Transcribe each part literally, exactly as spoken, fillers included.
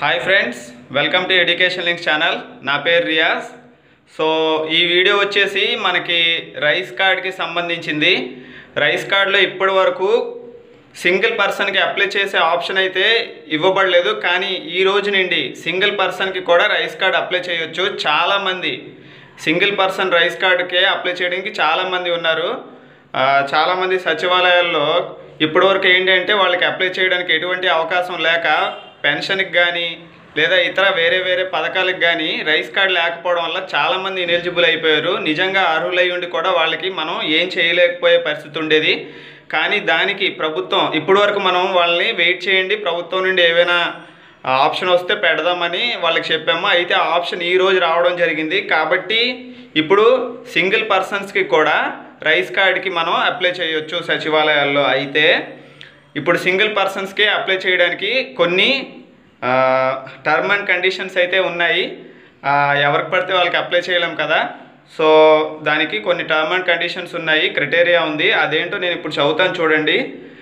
Hi friends, welcome to education links channel. నా పేరు Riyaz. So ఈ వీడియో వచ్చేసి మనకి రైస్ కార్డ్కి సంబంధించింది. రైస్ కార్డులో ఇప్పటి వరకు సింగిల్ పర్సన్కి అప్లై చేసే ఆప్షన్ అయితే ఇవ్వబడలేదు, కానీ ఈ రోజు నుండి సింగిల్ పర్సన్కి కూడా రైస్ కార్డ్ అప్లై చేయొచ్చు. చాలామంది సింగిల్ పర్సన్ రైస్ కార్డుకే అప్లై చేయడానికి చాలామంది ఉన్నారు. చాలామంది సచివాలయాల్లో ఇప్పటివరకు ఏంటంటే వాళ్ళకి అప్లై చేయడానికి ఎటువంటి అవకాశం లేక పెన్షన్కి కానీ లేదా ఇతర వేరే వేరే పథకాలకు కానీ రైస్ కార్డు లేకపోవడం వల్ల చాలామంది ఇనెలిజిబుల్ అయిపోయారు. నిజంగా అర్హులై ఉండి కూడా వాళ్ళకి మనం ఏం చేయలేకపోయే పరిస్థితి ఉండేది. కానీ దానికి ప్రభుత్వం ఇప్పటివరకు మనం వాళ్ళని వెయిట్ చేయండి, ప్రభుత్వం నుండి ఏవైనా ఆప్షన్ వస్తే పెడదామని వాళ్ళకి చెప్పాము. అయితే ఆ ఆప్షన్ ఈరోజు రావడం జరిగింది. కాబట్టి ఇప్పుడు సింగిల్ పర్సన్స్కి కూడా రైస్ కార్డుకి మనం అప్లై చేయొచ్చు సచివాలయాల్లో. అయితే ఇప్పుడు సింగిల్ పర్సన్స్కి అప్లై చేయడానికి కొన్ని టర్మ్ అండ్ కండిషన్స్ అయితే ఉన్నాయి. ఎవరికి పడితే వాళ్ళకి అప్లై చేయలేం కదా. సో దానికి కొన్ని టర్మ్ అండ్ కండిషన్స్ ఉన్నాయి, క్రైటీరియా ఉంది. అదేంటో నేను ఇప్పుడు చదువుతాను చూడండి.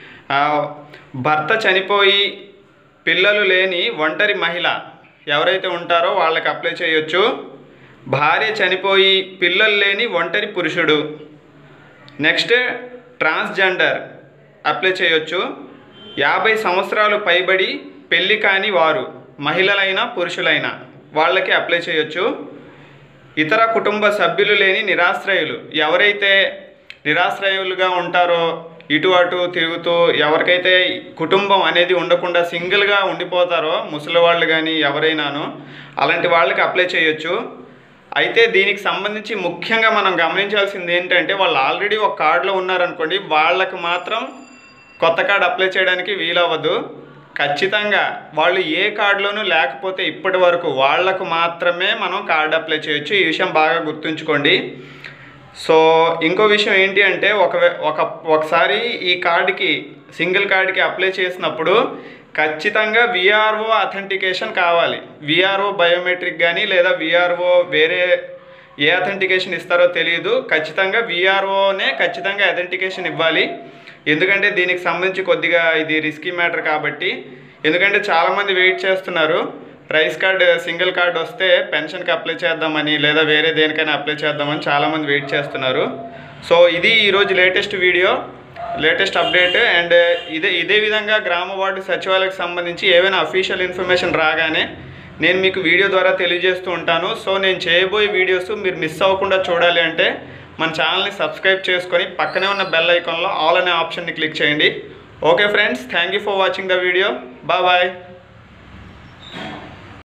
భర్త చనిపోయి పిల్లలు లేని ఒంటరి మహిళ ఎవరైతే ఉంటారో వాళ్ళకి అప్లై చేయొచ్చు. భార్య చనిపోయి పిల్లలు లేని ఒంటరి పురుషుడు. నెక్స్ట్ ట్రాన్స్జెండర్ అప్లై చేయొచ్చు. యాభై సంవత్సరాలు పైబడి పెళ్ళి కాని వారు మహిళలైనా పురుషులైనా వాళ్ళకి అప్లై చేయొచ్చు. ఇతర కుటుంబ సభ్యులు లేని నిరాశ్రయులు ఎవరైతే నిరాశ్రయులుగా ఉంటారో, ఇటు అటు తిరుగుతూ ఎవరికైతే కుటుంబం అనేది ఉండకుండా సింగిల్గా ఉండిపోతారో ముసలి వాళ్ళు కానీ ఎవరైనాను అలాంటి వాళ్ళకి అప్లై చేయొచ్చు. అయితే దీనికి సంబంధించి ముఖ్యంగా మనం గమనించాల్సింది ఏంటంటే వాళ్ళు ఆల్రెడీ ఒక కార్డులో ఉన్నారనుకోండి, వాళ్ళకి మాత్రం కొత్త కార్డు అప్లై చేయడానికి వీలవ్వదు. ఖచ్చితంగా వాళ్ళు ఏ కార్డులోనూ లేకపోతే ఇప్పటి వరకు వాళ్లకు మాత్రమే మనం కార్డు అప్లై చేయొచ్చు. ఈ విషయం బాగా గుర్తుంచుకోండి. సో ఇంకో విషయం ఏంటి అంటే ఒక ఒక ఒకసారి ఈ కార్డుకి సింగిల్ కార్డుకి అప్లై చేసినప్పుడు ఖచ్చితంగా విఆర్ఓ అథెంటికేషన్ కావాలి. విఆర్ఓ బయోమెట్రిక్ కానీ లేదా విఆర్ఓ వేరే ఏ అథెంటికేషన్ ఇస్తారో తెలియదు. ఖచ్చితంగా విఆర్ఓనే ఖచ్చితంగా అథెంటికేషన్ ఇవ్వాలి. ఎందుకంటే దీనికి సంబంధించి కొద్దిగా ఇది రిస్కీ మ్యాటర్ కాబట్టి. ఎందుకంటే చాలామంది వెయిట్ చేస్తున్నారు, రైస్ కార్డ్ సింగిల్ కార్డ్ వస్తే పెన్షన్కి అప్లై చేద్దామని లేదా వేరే దేనికైనా అప్లై చేద్దామని చాలామంది వెయిట్ చేస్తున్నారు. సో ఇది ఈరోజు latest video, latest update. And ఇదే ఇదే విధంగా గ్రామ వార్డు సచివాలయానికి సంబంధించి ఏవైనా అఫీషియల్ ఇన్ఫర్మేషన్ రాగానే నేను మీకు వీడియో ద్వారా తెలియజేస్తూ ఉంటాను. సో నేను చేయబోయే వీడియోస్ మీరు మిస్ అవ్వకుండా చూడాలి అంటే మన ఛానల్ని సబ్స్క్రైబ్ చేసుకొని పక్కనే ఉన్న బెల్ ఐకాన్లో ఆల్ అనే ఆప్షన్ని క్లిక్ చేయండి. Okay friends, thank you for watching the video. Bye bye.